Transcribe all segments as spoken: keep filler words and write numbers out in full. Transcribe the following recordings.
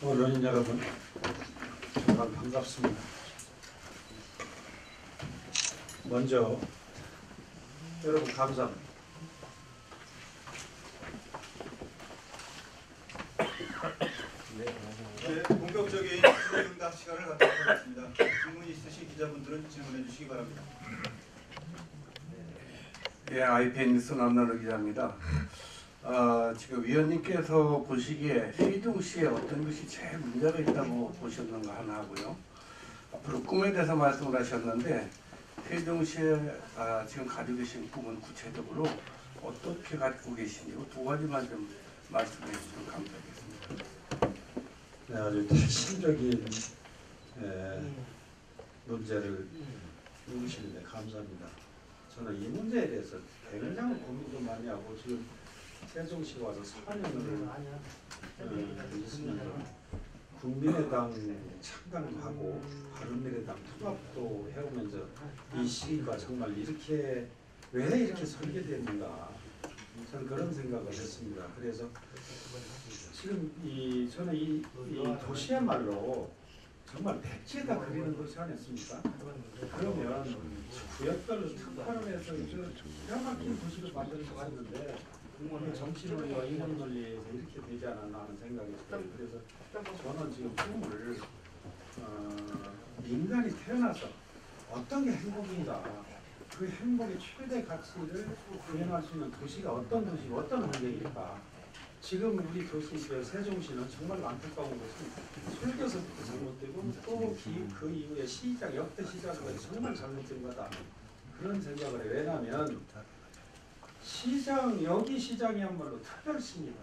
언론인 여러분, 정말 반갑습니다. 먼저 여러분 감사합니다. 네, 본격적인 질의응답 시간을 갖도록 하겠습니다. 질문 있으신 기자분들은 질문해 주시기 바랍니다. 예, 아이피엔 뉴스 남나루 기자입니다. 아, 지금 위원님께서 보시기에 세종시에 어떤 것이 제일 문제가 있다고 보셨는가 하나 하고요. 앞으로 꿈에 대해서 말씀을 하셨는데 세종시에 아, 지금 가지고 계신 꿈은 구체적으로 어떻게 갖고 계신지 두 가지만 좀 말씀해 주시면 감사하겠습니다. 네, 아주 핵심적인 에, 문제를 물으시는데 감사합니다. 저는 이 문제에 대해서 굉장히 고민도 많이 하고 지금 세종시 와서 사 년을 어, 있으면서 국민의당 창당도 하고 바른미래당 통합도 해오면서 이 시기가 정말 이렇게 왜 이렇게 설계됐는가 저는 그런 생각을 했습니다. 그래서 지금 이 저는 이, 이 도시야말로 정말 백지에다 그리는 것이 아니었습니까? 그러면 구역별로 특화를 해서 기가 막힌 도시를 만들 수가 있는데 정치 논리와 인원 논리에서 이렇게 되지 않았나 하는 생각이 들어요. 그래서 저는 지금 꿈을 어, 인간이 태어나서 어떤 게 행복인가 그 행복의 최대 가치를 구현할 수 있는 도시가 어떤 도시고 어떤 환경일까. 지금 우리 도시 세종시는 정말 안타까운 것은 설계서부터 잘못되고 또 그 이후에 시작 역대 시작까지 정말 잘못된 거다 그런 생각을 해요. 왜냐하면 시장 여기 시장이야말로 특별시입니다.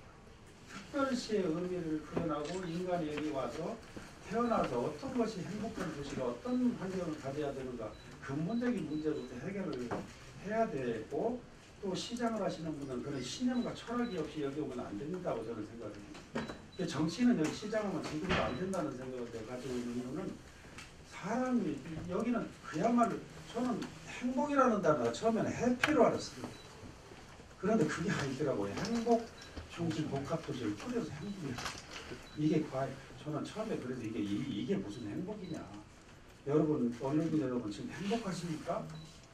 특별시의 의미를 표현하고 인간이 여기 와서 태어나서 어떤 것이 행복한 도시가 어떤 환경을 가져야 되는가 근본적인 문제부터 해결을 해야 되고 또 시장을 하시는 분은 그런 신념과 철학이 없이 여기 오면 안 된다고 저는 생각합니다. 정치는 여기 시장하면 지금도 안 된다는 생각을 가지고 있는 이유는 사람이 여기는 그야말로 저는 행복이라는 단어가 처음에는 해피로 알았습니다. 그런데 그게 아니더라고요. 행복 중심 복합도시를 뿌려서 행복이야. 이게 과연 저는 처음에 그래서 이게 이게 무슨 행복이냐. 여러분 언론인 여러분 지금 행복하십니까?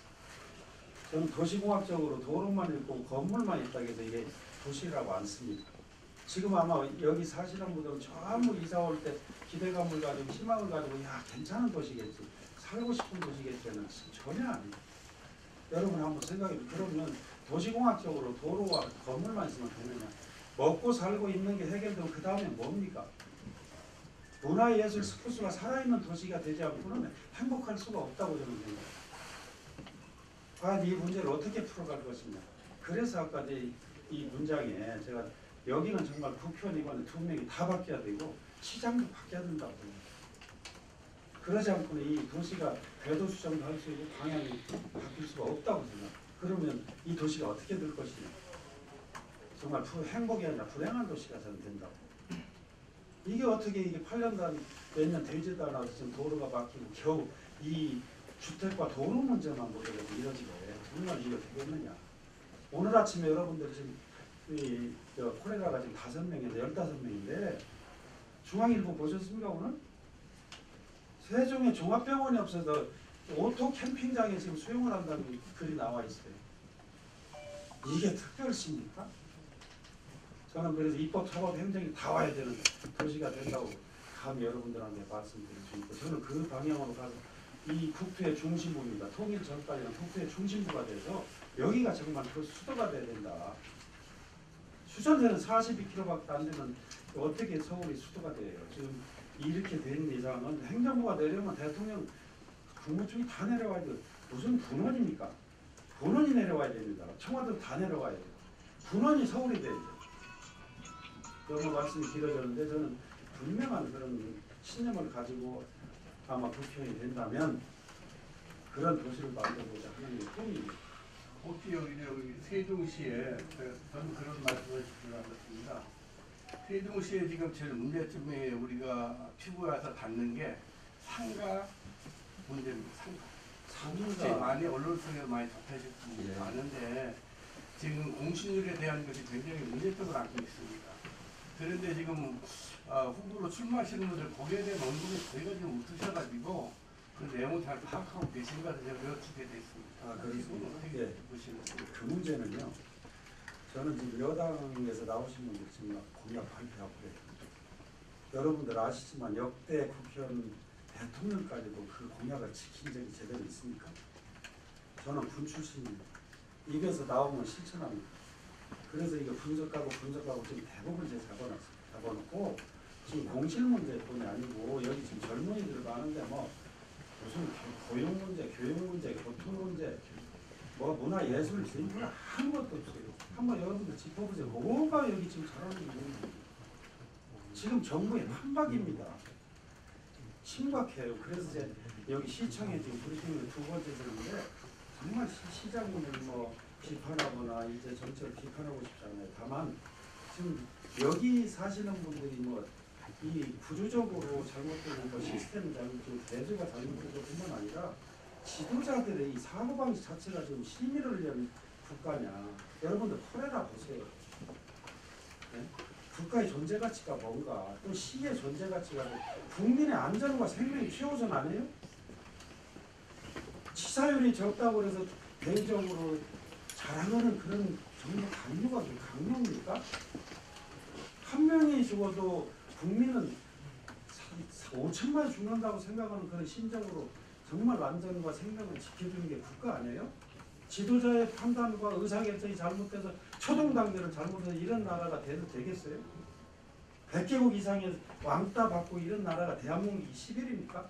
저는 도시공학적으로 도로만 있고 건물만 있다고 해서 이게 도시라고 안 씁니다. 지금 아마 여기 사시는 분들은 전부 이사 올 때 기대감을 가지고 희망을 가지고 야 괜찮은 도시겠지. 살고 싶은 도시겠지는 전혀 아니에요. 여러분 한번 생각해 보세요. 그러면 도시공학적으로 도로와 건물만 있으면 되느냐. 먹고 살고 있는 게 해결되면 그 다음에 뭡니까? 문화예술 스포츠가 살아있는 도시가 되지 않고는 행복할 수가 없다고 저는 생각합니다. 과연 이 문제를 어떻게 풀어갈 것이냐. 그래서 아까 이, 이 문장에 제가 여기는 정말 국회의원 이번에 두 명이 다 바뀌어야 되고 시장도 바뀌어야 된다고. 그러지 않고는 이 도시가 대도수정도 할 수 있고 방향이 바뀔 수가 없다고 생각합니다. 그러면 이 도시가 어떻게 될 것이냐. 정말 행복이 아니라 불행한 도시가 저는 된다고. 이게 어떻게 이게 팔 년간 몇 년 되지도 않아서 지금 도로가 막히고 겨우 이 주택과 도로 문제만 보더라도 이러지게 정말 이게 되겠느냐. 오늘 아침에 여러분들이 지금 이 저 코레라가 지금 다섯 명에서 열다섯 명인데 중앙일보 보셨습니까 오늘? 세종에 종합병원이 없어서 오토 캠핑장에 지금 수용을 한다는 글이 나와 있어요. 이게 특별시입니까? 저는 그래서 입법, 사법, 행정이 다 와야 되는 도시가 된다고 감히 여러분들한테 말씀드릴 수 있고 저는 그 방향으로 가서 이 국토의 중심부입니다. 통일 전까지는 국토의 중심부가 돼서 여기가 정말 그 수도가 돼야 된다. 수전세는 사십이 킬로미터밖에 안 되는 어떻게 서울이 수도가 돼요. 지금 이렇게 된 이상은 행정부가 내려오면 대통령 국무총리 다 내려와야 돼요. 무슨 군원입니까? 군원이 내려와야 됩니다. 청와대 다 내려와야 돼요. 군원이 서울이 돼야 돼요. 너무 말씀이 길어졌는데 저는 분명한 그런 신념을 가지고 아마 국회의원이 된다면 그런 도시를 만들고자 하는 게 꿈입니다. 혹시 여기, 여기 세종시에 저는 그런 말씀을 드리겠습니다. 세종시에 지금 제일 문제점이 우리가 피부에서 닿는 게 상가 문제입니다. 상가. 상가 많이 언론상에서 많이 접해질 분이 많은데 지금 공신률에 대한 것이 굉장히 문제점을 안고 있습니다. 그런데 지금 아, 후보로 출마하시는 분들 거기에 대한 언급이 저희가 좀 없으셔가지고 그 내용을 잘 파악하고 계신가 제가 여쭙게 됐습니다. 아, 그렇습니다. 어떻게 예. 보시는지. 그 문제는요. 저는 지금 여당에서 나오신 분들 지금 공약 발표하고 그래요. 여러분들 아시지만 역대 국회의원 대통령까지도 그 공약을 지킨 적이 제대로 있습니까? 저는 군 출신입니다. 입에서 나오면 실천합니다. 그래서 이거 분석하고 분석하고 지금 대부분 제가 잡아놨어요. 잡아놓고 지금 공실 문제뿐이 아니고 여기 지금 젊은이들 많은데 뭐 무슨 고용 문제, 교육 문제, 교통 문제, 뭐 문화 예술 지금 아무것도 없어요. 한번 여러분들 짚어보세요. 뭐가 여기 지금 잘하는 게 있는지. 지금 정부의 판박입니다. 심각해요. 그래서 이제 여기 시청에 지금 브리핑을 두 번째 들었는데 정말 시, 시장님을 뭐 비판하거나 이제 정책을 비판하고 싶지 않아요. 다만 지금 여기 사시는 분들이 뭐 이 구조적으로 잘못되고 뭐 시스템 잘못되고 대조가 잘못되고 뿐만 아니라 지도자들의 이 사고방식 자체가 지금 시민을 위한 국가냐. 여러분들 코레라 보세요. 네? 국가의 존재가치가 뭔가 또 시의 존재가치가 국민의 안전과 생명이 최우선 아니에요? 치사율이 적다고 해서 대외적으로 자랑하는 그런 정말 강요가 강요입니까? 한 명이 죽어도 국민은 오천만이 죽는다고 생각하는 그런 심정으로 정말 안전과 생명을 지켜주는 게 국가 아니에요? 지도자의 판단과 의사결정이 잘못돼서 초동단계를 잘못해서 이런 나라가 돼도 되겠어요? 백 개국 이상의 왕따 받고 이런 나라가 대한민국이 이십 일입니까?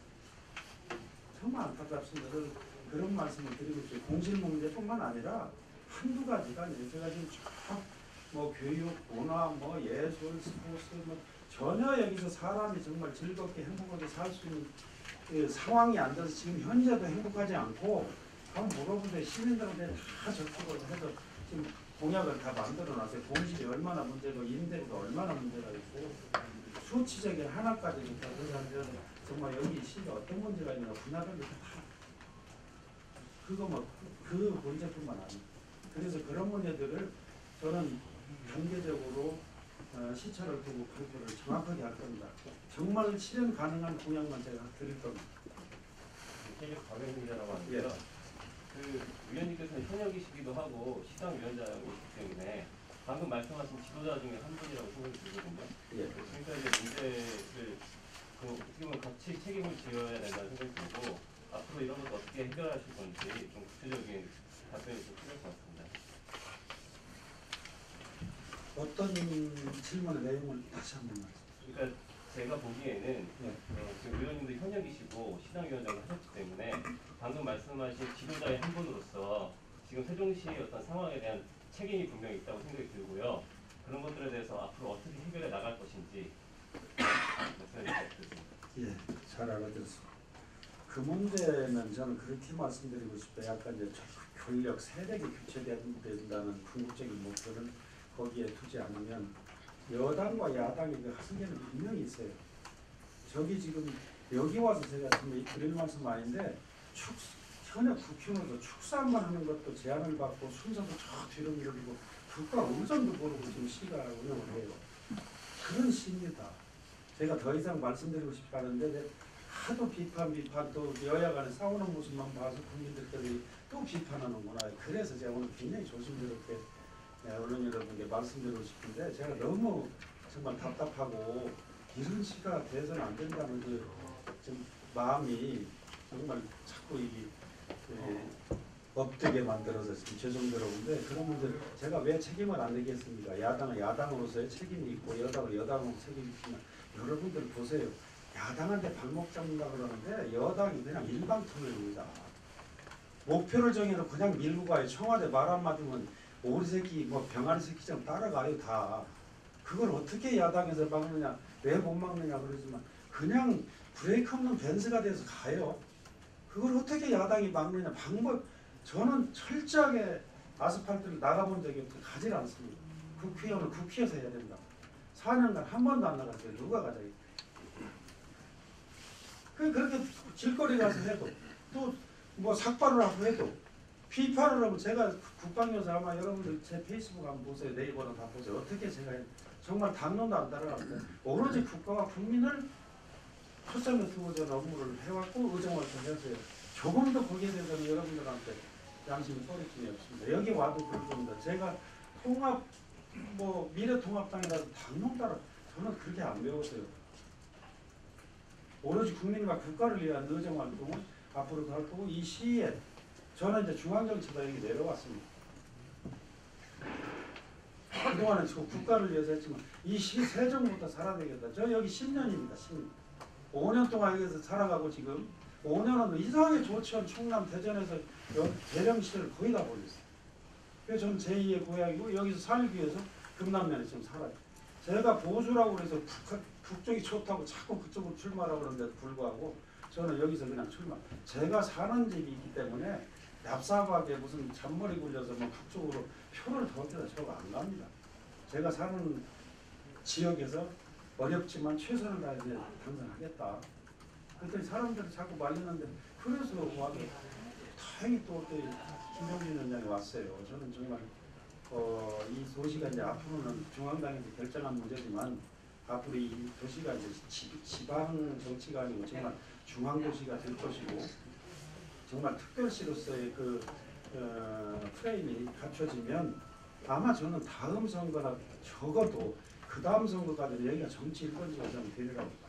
정말 안타깝습니다. 그런, 그런 말씀을 드리고 있어요. 공실 문제뿐만 아니라 한두 가지가 아니에요. 제가 지금 뭐 교육, 문화, 뭐 예술, 스포츠 뭐 전혀 여기서 사람이 정말 즐겁게 행복하게 살 수 있는 그 상황이 안 돼서 지금 현재도 행복하지 않고 한번 물어보세요. 시민들한테 다 접촉을 해서 지금 공약을 다 만들어놨어요. 공실이 얼마나 문제고 임대료가 얼마나 문제가 있고 수치적인 하나까지 다 그래서 정말 여기 시가 어떤 문제가 있나 분야별로 다 그거 뭐 그 문제뿐만 아니에요. 그래서 그런 문제들을 저는 단계적으로 어, 시차를 두고 발표를 정확하게 할 겁니다. 정말 실현 가능한 공약만 제가 드릴 겁니다. 케이비에스 박영민 기자라고 하는데요. 예. 그 위원님께서는 현역이시기도 하고 시당위원장이기 때문에 방금 말씀하신 지도자 중에 한 분이라고 생각이 들거든요. 예. 그러니까 이제 문제를 그 어떻게 보면 같이 책임을 지어야 된다는 생각이 들고 앞으로 이런 것도 어떻게 해결하실 건지 좀 구체적인 답변이 좀 필요할 것 같습니다. 어떤 질문의 내용을 다시 한번 말씀. 그러니까 제가 보기에는 예. 어, 지금 의원님도 현역이시고 시당위원장을 하셨기 때문에 방금 말씀하신 지도자의 한 분으로서 지금 세종시의 어떤 상황에 대한 책임이 분명히 있다고 생각이 들고요. 그런 것들에 대해서 앞으로 어떻게 해결해 나갈 것인지 말씀해 주시겠습니다. 예, 잘 알아들었습니다. 그 문제는 저는 그렇게 말씀드리고 싶어요. 약간 이제 권력 세력이 교체된다는 궁극적인 목표를 거기에 두지 않으면 여당과 야당의 그 한계는 분명히 있어요. 저기 지금 여기 와서 제가 지금 드릴 말씀 아닌데 축 현역 국회의원으로서 축사 한번 하는 것도 제한을 받고 순서도 저 뒤로 밀리고 국가 의전도 모르고 지금 시가 운영을 해요. 그런 시입니다. 제가 더 이상 말씀드리고 싶지 않은데 하도 비판 비판 또 여야 간에 싸우는 모습만 봐서 국민들끼리 또 비판하는구나. 그래서 제가 오늘 굉장히 조심스럽게 언론 여러분께 말씀드리고 싶은데 제가 너무 정말 답답하고 이런 시가 돼서는 안 된다는 그 좀 마음이 정말 자꾸 이 업되게 만들어서 지금 죄송스러운데 그런 문제를 제가 왜 책임을 안 내겠습니까? 야당은 야당으로서의 책임이 있고 여당은 여당으로 책임이 있지만 여러분들 보세요. 야당한테 발목 잡는다 그러는데 여당이 그냥 일방통행입니다. 목표를 정해놓고 그냥 밀고 가요. 청와대 말 한마디면 오리 새끼 뭐 병아리 새끼처럼 따라가요 다. 그걸 어떻게 야당에서 막느냐 왜 못 막느냐 그러지만 그냥 브레이크 없는 벤츠가 돼서 가요. 그걸 어떻게 야당이 막느냐 방법 저는 철저하게 아스팔트를 나가본 적이 없고 가지 않습니다. 국회의원은 국회에서 해야 된다. 사 년간 한 번도 안 나갔어요. 누가 가자. 그 그렇게 길거리 가서 해도 또 뭐 삭발을 하고 해도 비판을 하면 제가 국방요사 아마 여러분들 제 페이스북 한번 보세요. 네이버는 다 보세요. 어떻게 제가 정말 당론도 안 따라갑니다. 오로지 국가와 국민을 초점에 두고 저는 업무를 해왔고 의정활동했어요. 조금 더 거기에 대해서는 여러분들한테 양심이 꺼리낌이 없습니다. 여기 와도 그럴 겁니다. 제가 통합 뭐 미래통합당이라도 당론 따라 저는 그렇게 안 배웠어요. 오로지 국민과 국가를 위한 의정활동을 앞으로도 할 거고 이 시에 저는 이제 중앙정치가 여기 내려왔습니다. 그동안은 저 국가를 위해서 했지만 이 시 세정부터 살아야 되겠다. 저 여기 십 년입니다. 십 년. 오 년 동안 여기서 살아가고 지금 오 년은 이상하게 조치원, 충남, 대전에서 대령시를 거의 다 보냈어요. 그래서 저는 제이의 고향이고 여기서 살기 위해서 금남면에 지금 살아요. 제가 보수라고 해서 북, 북쪽이 좋다고 자꾸 그쪽으로 출마하라고 그러는데도 불구하고 저는 여기서 그냥 출마. 제가 사는 집이 있기 때문에 얍삽하게 무슨 잔머리 굴려서 뭐 북쪽으로 표를 더 얻어다 저거 안 갑니다. 제가 사는 지역에서 어렵지만 최선을 다해서 당선하겠다. 그랬더니 사람들이 자꾸 말리는데 그래서 와도 다행히 또 김병진 위원장이 왔어요. 저는 정말 어, 이 도시가 이제 앞으로는 중앙당에서 결정한 문제지만 앞으로 이 도시가 이제 지, 지방 정치가 아니고 정말 중앙 도시가 될 것이고 정말 특별시로서의 그 어, 프레임이 갖춰지면 아마 저는 다음 선거나 적어도 그 다음 선거까지는 여기가 정치 일 번지가 저는 되리라고 봐요.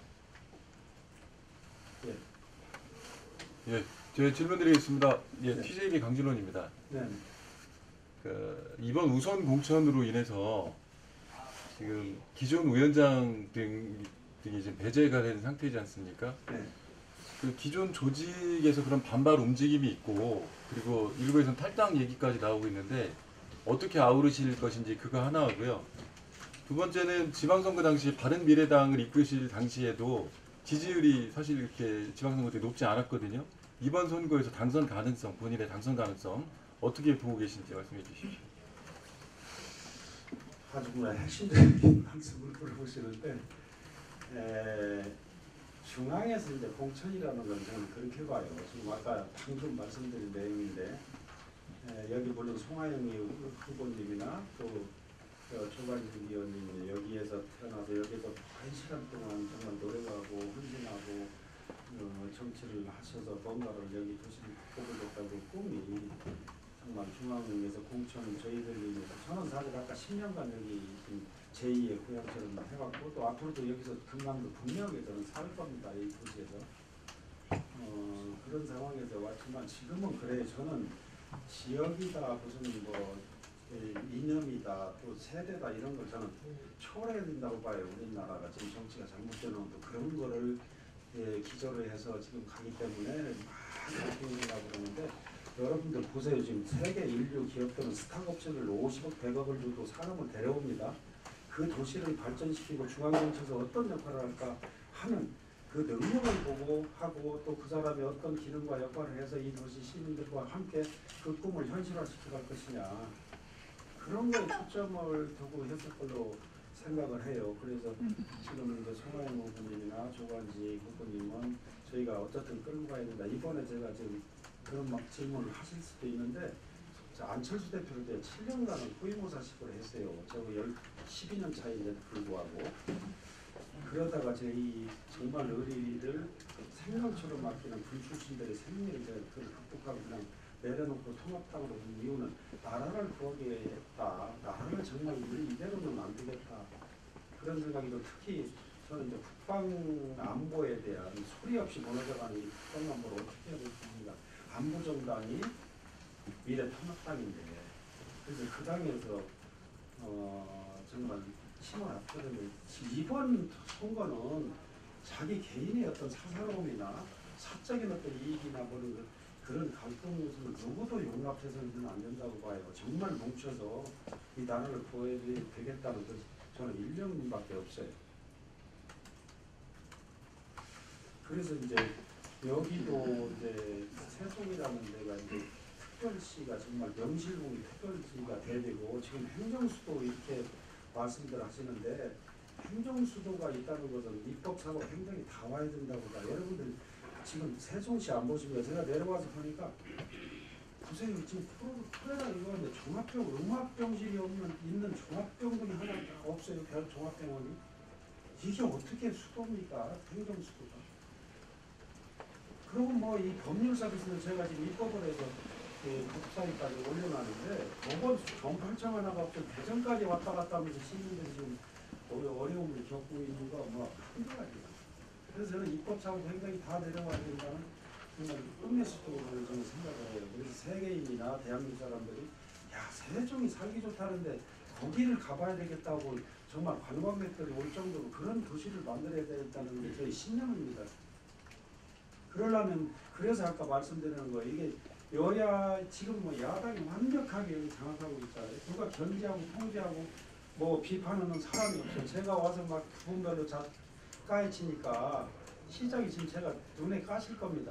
예. 예, 제가 질문 드리겠습니다. 예, 네. 티제이비 강진원입니다. 네. 그 이번 우선 공천으로 인해서 지금 기존 위원장 등, 등이 지금 배제가 된 상태이지 않습니까? 네. 그 기존 조직에서 그런 반발 움직임이 있고 그리고 일부에서는 탈당 얘기까지 나오고 있는데 어떻게 아우르실 것인지 그거 하나고요. 두 번째는 지방선거 당시 바른미래당을 이끄실 당시에도 지지율이 사실 이렇게 지방선거 때 높지 않았거든요. 이번 선거에서 당선 가능성, 본인의 당선 가능성 어떻게 보고 계신지 말씀해 주십시오. 아주 정말 핵심적인 말씀을 물어보시는데 에, 중앙에서 이제 공천이라는 건 저는 그렇게 봐요. 지금 아까 방금 말씀드린 내용인데 에, 여기 물론 송하영이 후보님이나 또 어, 조관식 위원님이 여기에서 태어나서 여기서 한 시간 동안 정말 노력하고 헌신하고 어, 정치를 하셔서 뭔가를 여기 도시를 바꿔보겠다고 꿈이 정말 중앙에서 공천 저희들이 저는 사실 아까 십 년간 여기 제이의 고향처럼 해왔고 또 앞으로도 여기서 금강도 분명하게 저는 살 겁니다. 이 도시에서 어, 그런 상황에서 왔지만 지금은 그래요. 저는 지역이다 무슨 뭐 이념이다 또 세대다 이런 걸 저는 초월해야 된다고 봐요. 우리나라가 지금 정치가 잘못되는 또 그런 거를 예, 기조로 해서 지금 가기 때문에 막 바뀌려고 그러는데 여러분들 보세요. 지금 세계 인류 기업들은 스타트업체를 오십억 백억을 주고 사람을 데려옵니다. 그 도시를 발전시키고 중앙정치에서 어떤 역할을 할까 하는 그 능력을 보고 하고 또 그 사람이 어떤 기능과 역할을 해서 이 도시 시민들과 함께 그 꿈을 현실화시켜 갈 것이냐 그런 거에 초점을 두고 했을 걸로 생각을 해요. 그래서 지금 이제 송하영 후보님이나 조관지 후보님은 저희가 어쨌든 끌고 가야 된다. 이번에 제가 지금 그런 막 질문을 하실 수도 있는데 안철수 대표를 이제 칠 년간은 후임모사식으로 했어요. 저거 십이 년 차인데도 불구하고 그러다가 저희 정말 의리를 생명처럼 맡기는 불출신들의 생명을 제가 그걸 극복하고 그냥 내려놓고 통합당으로 온 이유는 나라를 구하게 했다. 나라를 정말 우리 이대로는 안 되겠다. 그런 생각이고 특히 저는 이제 국방 안보에 대한 소리 없이 무너져가는 이 국방 안보를 어떻게 해야 될까. 안보정당이 미래통합당인데 그래서 그 당에서 어, 정말 힘을 합쳐면 이번 선거는 자기 개인의 어떤 사사로움이나 사적인 어떤 이익이나 그런 그런 갈등 요소를 누구도 용납해서는 안 된다고 봐요. 정말 뭉쳐서 이 나라를 구해야 되겠다는 그 저는 일념밖에 없어요. 그래서 이제 여기도 이제 세종이라는 데가 이제 특별시가 정말 명실공히 특별시가 돼야 되고 지금 행정수도 이렇게 말씀들 하시는데 행정수도가 있다는 것은 입법, 사법, 행정이 다 와야 된다고 봐. 여러분들 지금 세종시 안 보시고요. 제가 내려와서 보니까 보세요. 지금 코로- 코레라 이거 하는데 종합병, 음압병실이 없는 있는 종합병동이 하나 없어요. 별 종합병원이. 이게 어떻게 수도입니까? 행정수도가. 그리고 뭐 이 법률 서비스는 제가 지금 입법을 해서 그 국사위까지 올려놨는데 법원 정판청 하나가 없죠. 대전까지 왔다 갔다 하면서 시민들이 지금 어려- 어려움을 겪고 있는 거 뭐 한두 가지가. 그래서 저는 입법사고 행정이 다 내려와야 된다는 정말 끝내수도를 저는 생각을 해요. 그래서 세계인이나 대한민국 사람들이 야 세종이 살기 좋다는데 거기를 가봐야 되겠다고 정말 관광객들이 올 정도로 그런 도시를 만들어야 되겠다는 게 저희 신념입니다. 그러려면 그래서 아까 말씀드리는 거 이게 여야 지금 뭐 야당이 완벽하게 여기 장악하고 있잖아요. 누가 견제하고 통제하고 뭐 비판하는 사람이 없어요. 제가 와서 막 부분별로 자 까헤치니까 시장이 지금 제가 눈에 까실 겁니다.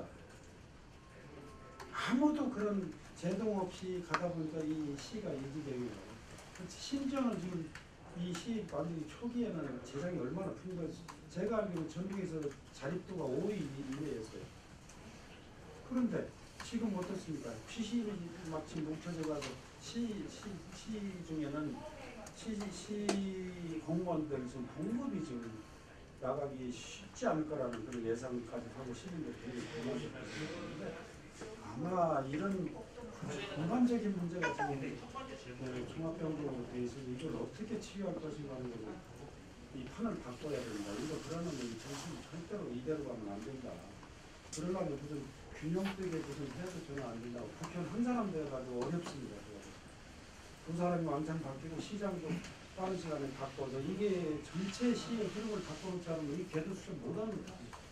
아무도 그런 제동 없이 가다 보니까 이 시가 이 지경이에요. 심지어는 지금 이 시 만들기 초기에는 재정이 얼마나 풍부했어요. 제가 알기로 전국에서 자립도가 오 위 이내였어요. 그런데 지금 어떻습니까? 피시이 막 지금 뭉쳐져 가서 시, 시, 시 중에는 시, 시 공무원들 지금 봉급이 지금 나가기 쉽지 않을 거라는 그런 예상까지 하고 시민들이 굉장히 불만스럽게 아마 이런 공간적인 문제가 지금 그 종합병동으로 돼 있어서 이걸 어떻게 치유할 것인가 하는 거고 이 판을 바꿔야 된다. 이거 그러면 이 정신이 절대로 이대로 가면 안 된다. 그러려면 무슨 균형되게 무슨 해서 저는 안 된다고. 국회의원 한 사람 되어가지고 어렵습니다. 두 사람이 왕창 바뀌고 시장도 빠른 시간에 바꿔서 이게 전체 시의 흐름을 바꿔놓지 않으면 이 궤도 수정 못합니다.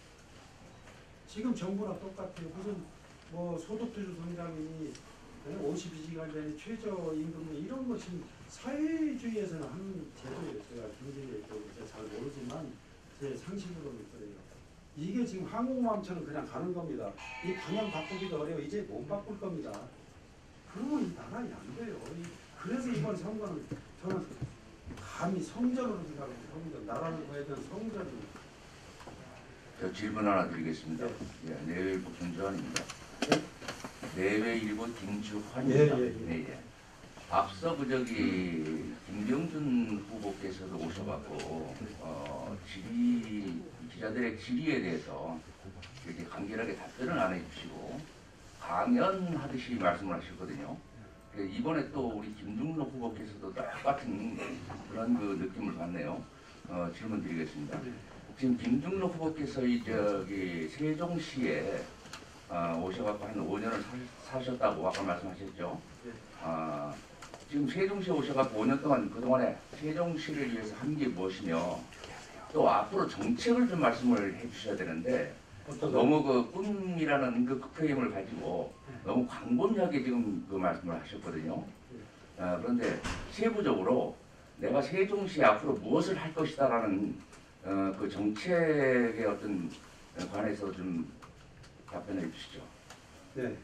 지금 정부랑 똑같아요. 무슨 뭐 소득주주 성장이 오십이 시간 전에 최저임금 이런 거 지금 사회주의에서는 하는 제도예요. 제가 경제에 잘 모르지만 제 상식으로는 그래요. 이게 지금 항공모함처럼 그냥 가는 겁니다. 이 방향 바꾸기도 어려워. 이제 못 바꿀 겁니다. 그러면 이 나라에 안 돼요. 이 그래서 이번 선거는 저는 감히 성전으로 생각합니다. 성전. 나라를 구해야 되는 성전입니다. 저 질문 하나 드리겠습니다. 예, 내외일보 김주환입니다. 내외일보 김주환입니다. 예, 예, 예. 네, 예. 앞서 그 저기 김경준 후보께서도 오셔갖고 어, 질의 기자들의 질의에 대해서 이렇게 간결하게 답변을 안 해주시고 강연하듯이 말씀을 하셨거든요. 이번에 또 우리 김중록 후보께서도 똑같은 그런 그 느낌을 받네요. 어, 질문 드리겠습니다. 지금 김중록 후보께서 이 저기 세종시에 어, 오셔갖고 한 오 년을 사, 사셨다고 아까 말씀하셨죠. 어, 지금 세종시에 오셔갖고 오 년 동안 그동안에 세종시를 위해서 한 게 무엇이며 또 앞으로 정책을 좀 말씀을 해주셔야 되는데 너무 그 꿈이라는 그 프레임을 가지고 너무 광범위하게 지금 그 말씀을 하셨거든요. 어, 그런데 세부적으로 내가 세종시 앞으로 무엇을 할 것이다라는 어, 그 정책의 어떤 관해서 좀 답변해 주시죠. 네.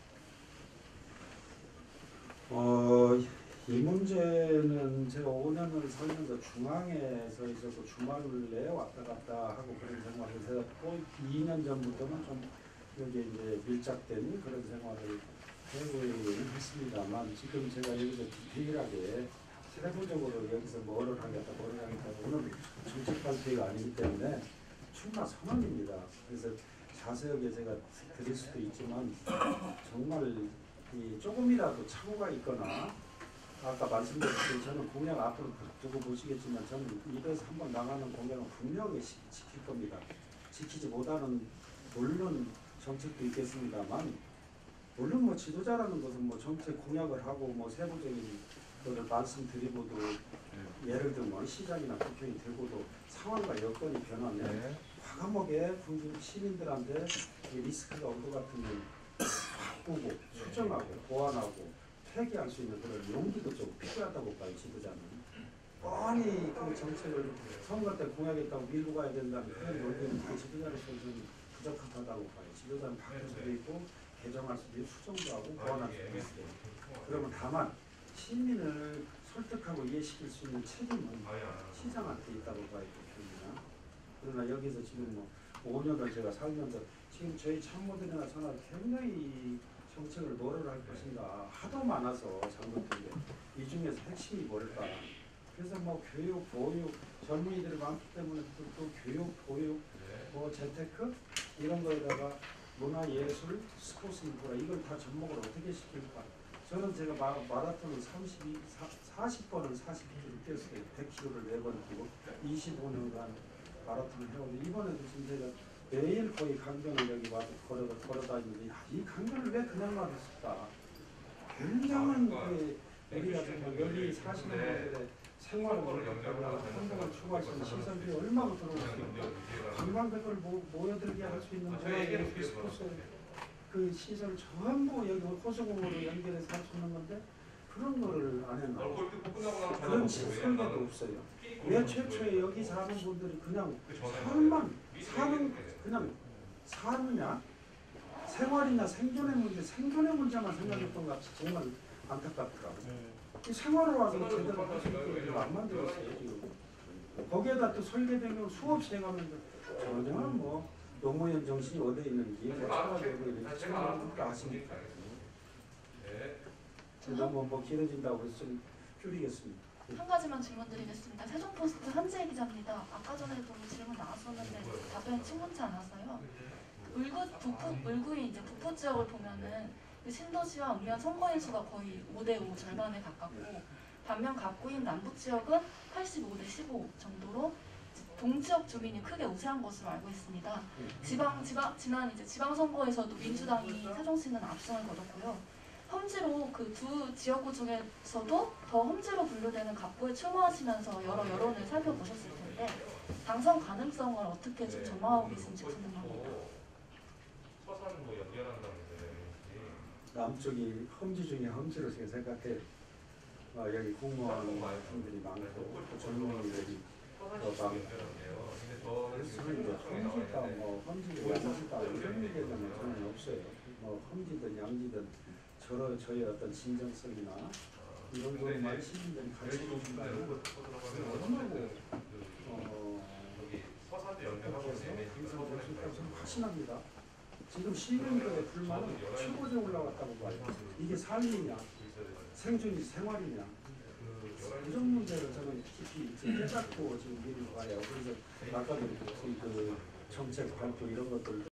어, 이 문제는 제가 오 년을 살면서 중앙에서 있었고 주말을 내 왔다 갔다 하고 그런 생활을 제가 거의 이 년 전부터는 좀 여기 이제 밀착된 그런 생활을 해보이긴 했습니다만 지금 제가 여기서 디테일하게 세부적으로 여기서 뭐를 하겠다 뭐를 하겠다 오늘 정책 발표가 아니기 때문에 충나 선언입니다. 그래서 자세하게 제가 드릴 수도 있지만 정말 이 조금이라도 착오가 있거나 아까 말씀드렸듯이 저는 공약 앞으로 두고 보시겠지만 저는 입에서 한번 나가는 공약은 분명히 시, 지킬 겁니다. 지키지 못하는 물론 정책도 있겠습니다만 물론 뭐 지도자라는 것은 뭐 정책 공약을 하고 뭐 세부적인 것을 말씀드리고도 예를 들면 시장이나 국회의원이 되고도 상황과 여건이 변하면 네. 과감하게 시민들한테 리스크가 올 것 같으면 바꾸고 수정하고 보완하고 폐기할 수 있는 그런 용기도 좀 필요하다고 봐요. 지도자는 뻔히 그 정책을 선거 때 공약했다고 밀고 가야 된다는 그런 논리는 그 지도자로서 좀 부적합하다고 봐요. 지도자는 바꿀 수도 있고 개정할 수도 있고 수정도 하고 보완할 수도 있어요. 그러면 다만 시민을 설득하고 이해시킬 수 있는 책임은 시장한테 있다고 봐야 됩니다. 그러나 여기서 지금 뭐 오 년을 제가 살면서 지금 저희 참모들이나 저나 굉장히 정책을 뭐를 할 것인가 하도 많아서 잘못된 게 이 중에서 핵심이 뭘까? 그래서 뭐 교육, 보육, 젊은이들이 많기 때문에 또, 또 교육, 보육, 뭐 재테크 이런 거에다가 문화, 예술, 스포츠 인프라 이걸 다 접목을 어떻게 시킬까? 저는 제가 마, 마라톤을 삼십이, 사십 번을 사십 킬로미터를 뛰었어요. 백 킬로미터를 네 번 뛰고 이십오 년간 마라톤을 해오는데 이번에도 지금 제가 매일 거의 강변을 여기 와서 걸어, 걸어다니는데 야, 이 강변을 왜 그냥 놔뒀을까? 굉장한 그 우리가 정말 여기 사시는 분들의 생활을 하고 한동안 추구할 수 있는 시설들이 얼마나 들어오겠습니까? 관광객을 모, 모여들게 할 수 있는 문화예술 스포츠 그 시설 전부 여기 호수공으로 연결해서 할 수 있는 건데 그런 거를 안 해놔. 그런 설계도 없어요. 왜 최초에 여기 사는 분들이 그냥 살만 사는 그냥 사느냐 생활이나 생존의 문제 생존의 문제만 생각했던 것 같이 정말 안타깝더라고요. 이 생활을 와서 제대로 할 수 있게 안 만들었어요 지금. 거기에다 또 설계 변경을 수없이 해가면서 전혀 뭐 노무현 정신이 어디에 있는지 뭐 철학이 어디에 있는지 지금 아십니까? 너무 뭐 길어진다고 해서 좀 줄이겠습니다. 한 가지만 질문드리겠습니다. 세종포스트 한재 기자입니다. 아까 전에도 질문 나왔었는데 답변이 충분치 않았어요. 울구 북부 울구의 이제 북부 지역을 보면은 그 신도시와 읍면 선거인 수가 거의 오 대 오 절반에 가깝고 반면 갑구인 남부 지역은 팔십오 대 십오 정도로 동지역 주민이 크게 우세한 것으로 알고 있습니다. 지방 지방 지난 이제 지방 선거에서도 민주당이 세종시는 압승을 거뒀고요. 험지로 그 두 지역구 중에서도 더 험지로 분류되는 갑구에 출마하시면서 여러 여론을 살펴보셨을 텐데 당선 가능성을 어떻게 좀 전망하고 계신지 궁금합니다. 남쪽이 험지 중에 험지로 제가 생각해 어, 여기 공무원분들이 많고 또 젊은이들이 더 많고 그래서 이제 험지다 뭐 험지가 양지다 이런 얘기는 저는 없어요. 뭐 험지든 양지든 저의, 저의 어떤 진정성이나 이런 것만 시민들이 가르치고 준다는 너무나고 어, 저는 확신합니다. 지금 시민들의 불만은 최고조에 올라갔다고 봐요. 이게 삶이냐 생존이 생활이냐 이런 문제를 저는 깊이 깨닫고 지금 미리 봐요. 그래서 아까도 그 정책 발표 이런 것들